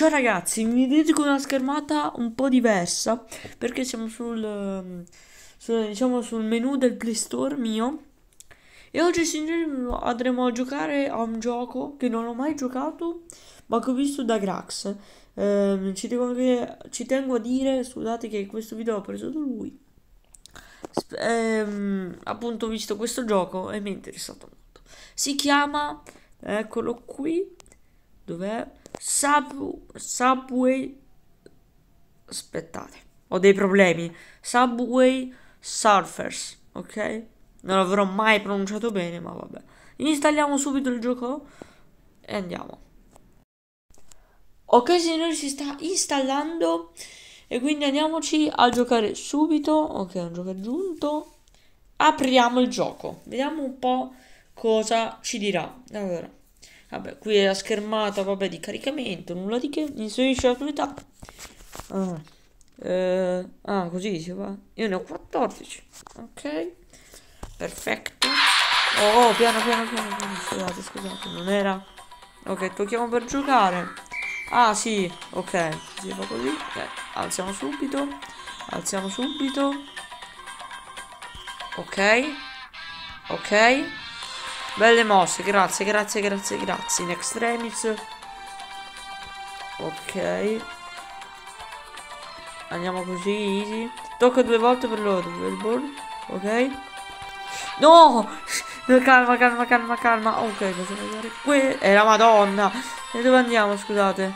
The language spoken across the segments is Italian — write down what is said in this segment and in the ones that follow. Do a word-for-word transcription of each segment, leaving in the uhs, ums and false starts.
Ciao ragazzi, mi vedete con una schermata un po' diversa perché siamo sul, ehm, sul, diciamo, sul menu del Play Store mio e oggi signori andremo a giocare a un gioco che non ho mai giocato ma che ho visto da Grax. Ehm, ci, devo- ci tengo a dire, scusate che questo video l'ho preso da lui. Sp- ehm, appunto ho visto questo gioco e mi è interessato molto. Si chiama, eccolo qui, dov'è? Sub, Subway. Aspettate, ho dei problemi. Subway Surfers, ok? Non l'avrò mai pronunciato bene, ma vabbè. Installiamo subito il gioco e andiamo. Ok, signori, si sta installando e quindi andiamoci a giocare subito. Ok, un gioco aggiunto. Apriamo il gioco. Vediamo un po' cosa ci dirà. Allora, vabbè, qui è la schermata, vabbè, di caricamento, nulla di che. Inserisce l'attività. Ah, eh, ah, così si fa. Io ne ho quattordici. Ok, perfetto. Oh, oh, piano, piano, piano, piano. Scusate, scusate, non era. Ok, tocchiamo per giocare. Ah, sì, ok. Si fa così. Eh, alziamo subito. Alziamo subito. Ok. Ok. Belle mosse, grazie, grazie, grazie, grazie. In extremis. Ok. Andiamo così, easy. Tocca due volte per loro. Ok. No! Calma, calma, calma, calma. Ok, possiamo andare qui. È la Madonna. E dove andiamo, scusate?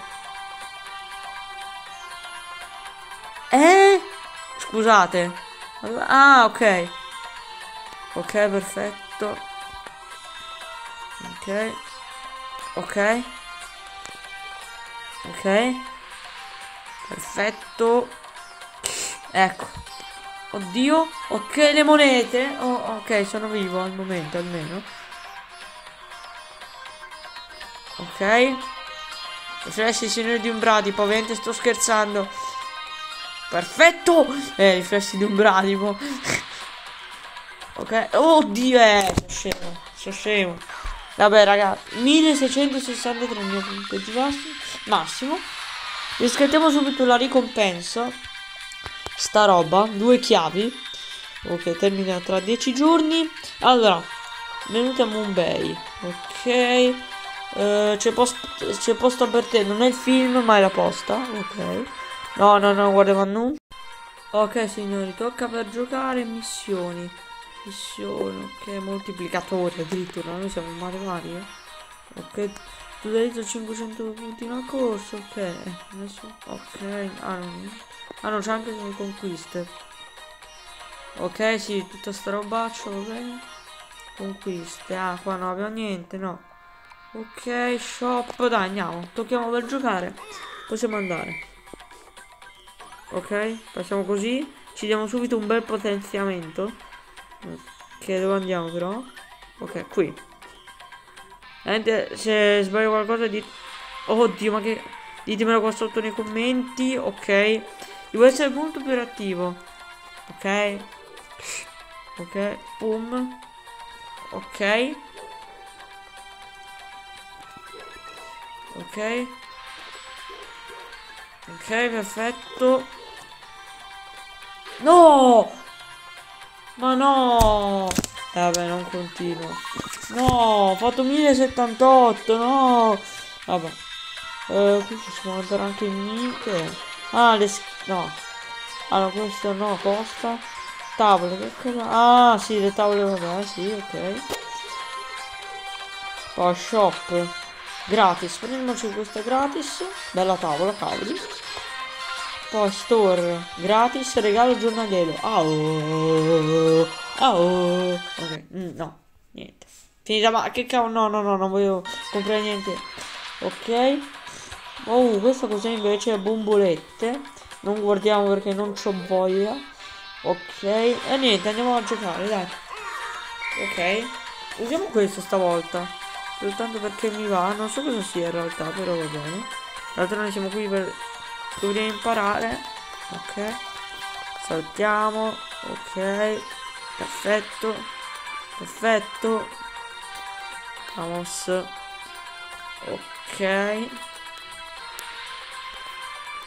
Eh? Scusate. Ah, ok. Ok, perfetto. Ok. Ok. Ok. Perfetto. Ecco. Oddio. Ok, le monete. Oh, ok, sono vivo al momento almeno. Ok. Riflessi signori di un bradipo. Ovviamente sto scherzando. Perfetto. Eh, riflessi di un bradipo. Ok. Oddio, eh. Sono scemo. Sono scemo. Vabbè, raga. milleseicentosessantatré il mio punteggio massimo. Riscattiamo subito la ricompensa. Sta roba. Due chiavi. Ok, termina tra dieci giorni. Allora, venuti a Mumbai. Ok. Uh, c'è post c'è posta per te. Non è il film, ma è la posta. Ok. No, no, no, guarda, ma non. Ok, signori, tocca per giocare missioni. Missioni, ok, moltiplicatori addirittura. Noi siamo Mario Mario. Ok. Tu realizzo cinquecento punti in una corsa. Ok. Adesso. Ok. Ah, no. Ah, no, c'è anche le conquiste. Ok, sì, tutta sta robaccia, va bene. Conquiste. Ah, qua non abbiamo niente, no. Ok, shop. Dai, andiamo. Tocchiamo per giocare. Possiamo andare. Ok, passiamo così. Ci diamo subito un bel potenziamento. Ok, dove andiamo però? Ok, qui. Niente, se sbaglio qualcosa di... Oddio, ma che... Ditemelo qua sotto nei commenti. Ok. Devo essere molto più attivo. Ok. Ok. Boom. Ok. Ok. Ok, perfetto. No! Ma no! Eh, vabbè, non continuo. No, ho fatto millesettantotto, no! Vabbè. Eh, qui ci si può andare anche in niente. Ah, le... No. Allora, questo no, costa. Tavole, che cosa? Ah, sì, le tavole, vabbè, sì, ok. Poi shop. Gratis, prendiamoci questa gratis. Bella tavola, cavoli. Poi store. Gratis, regalo giornaliero. Ah, oh. Ah, oh. Ok, mm, no, niente. Finita, ma che cavolo, no, no, no, non voglio comprare niente. Ok. Oh, questa cos'è invece? Bombolette. Non guardiamo perché non c'ho voglia. Ok. E niente, andiamo a giocare, dai. Ok. Usiamo questo stavolta. Soltanto perché mi va. Non so cosa sia in realtà, però va bene. D'altro noi siamo qui per dovremo imparare. Ok. Saltiamo. Ok. Perfetto. Perfetto. Vamos. Ok.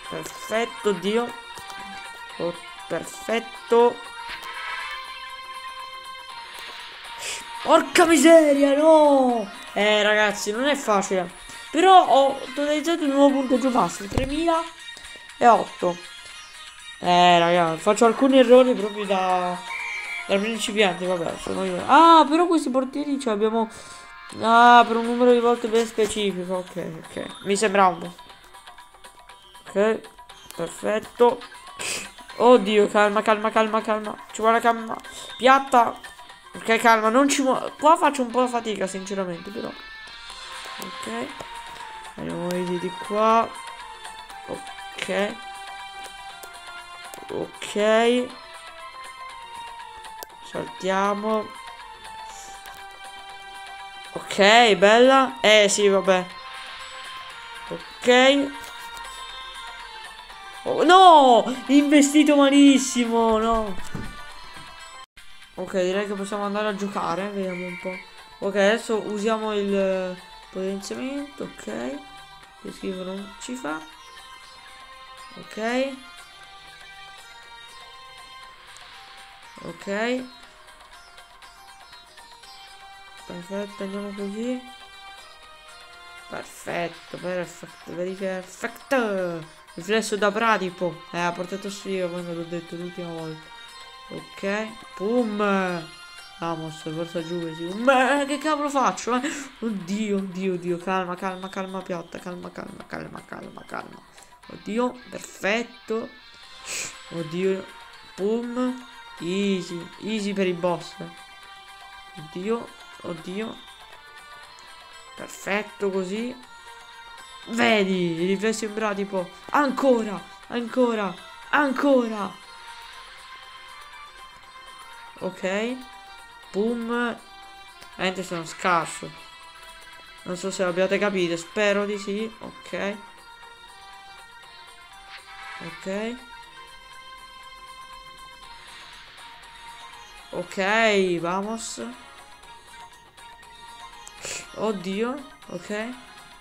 Perfetto, Dio. Oh, perfetto. Porca miseria, no! Eh, ragazzi, non è facile. Però ho totalizzato un nuovo punteggio massimo, tremilaotto. Eh, ragazzi, faccio alcuni errori proprio da, da principiante, vabbè, sono io. Ah, però questi portieri ce abbiamo... Ah, per un numero di volte ben specifico, ok, ok. Mi sembra un po'. Ok, perfetto. Oddio, calma, calma, calma, calma. Ci vuole calma. Piatta. Ok, calma, non ci muovo. Qua faccio un po' fatica, sinceramente, però. Ok. Andiamo di qua. Ok. Ok. Saltiamo. Ok, bella. Eh, sì, vabbè. Ok. Oh, no! Investito malissimo, no. Ok, direi che possiamo andare a giocare. Vediamo un po'. Ok, adesso usiamo il potenziamento. Ok. Che schifo non ci fa. Ok. Ok. Perfetto, andiamo così. Perfetto, perfetto, very perfetto. Riflesso da pratico. Eh, ha portato sfiga quando l'ho detto l'ultima volta. Ok. Boom. Vamos, forza giù. Sì. Beh, che cavolo faccio? Eh? Oddio, oddio, oddio. Calma, calma, calma, piatta. Calma, calma, calma, calma, calma. Oddio, perfetto. Oddio. Boom. Easy, easy per i boss. Oddio, oddio. Perfetto così. Vedi, i riflessi in tipo. Ancora, ancora, ancora. Ok. Boom. Veramente sono scarso. Non so se l'abbiate capito, spero di sì. Ok. Ok. Ok, vamos. Oddio, ok.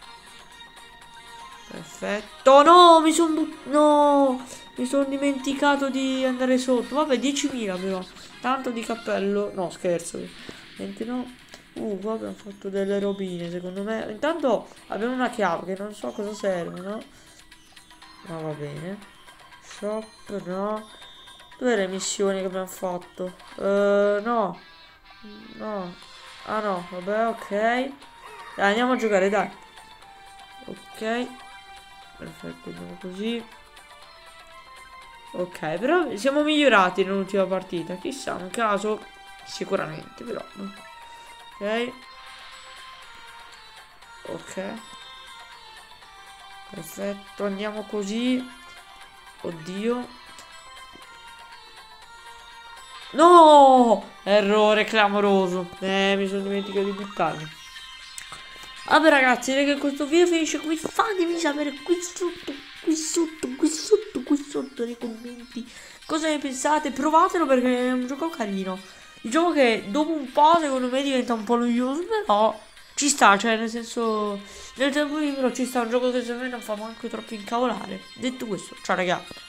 Perfetto. No, mi sono no, mi sono dimenticato di andare sotto. Vabbè, diecimila però. Tanto di cappello. No, scherzo. Niente no. Uh, qua abbiamo fatto delle robine, secondo me. Intanto abbiamo una chiave che non so cosa serve, no? No, va bene. Shop, no. Dove le missioni che abbiamo fatto? Uh, no. No. Ah no, vabbè, ok. Dai, andiamo a giocare, dai. Ok. Perfetto, andiamo così. Ok, però siamo migliorati nell'ultima partita. Chissà, un caso sicuramente, però. Ok. Ok. Perfetto, andiamo così. Oddio. No! Errore clamoroso. Eh, mi sono dimenticato di buttarmi. Vabbè ragazzi, direi che questo video finisce qui. Fatemi sapere qui sotto, qui sotto, qui sotto, qui sotto nei commenti cosa ne pensate. Provatelo perché è un gioco carino. Diciamo che dopo un po' secondo me diventa un po' noioso, però ci sta, cioè nel senso nel tempo libero ci sta, un gioco che secondo me non fa manco troppo incavolare. Detto questo, ciao ragazzi.